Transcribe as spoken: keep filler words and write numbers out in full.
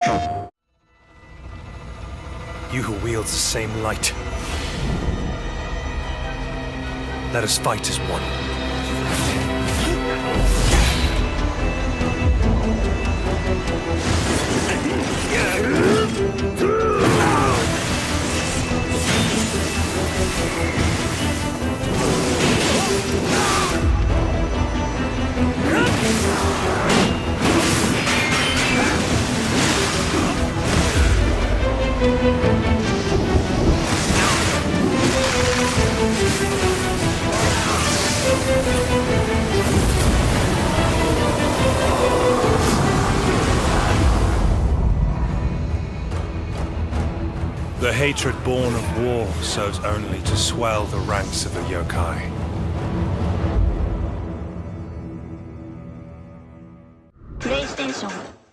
You who wields the same light. Let us fight as one. The hatred born of war serves only to swell the ranks of the yokai. PlayStation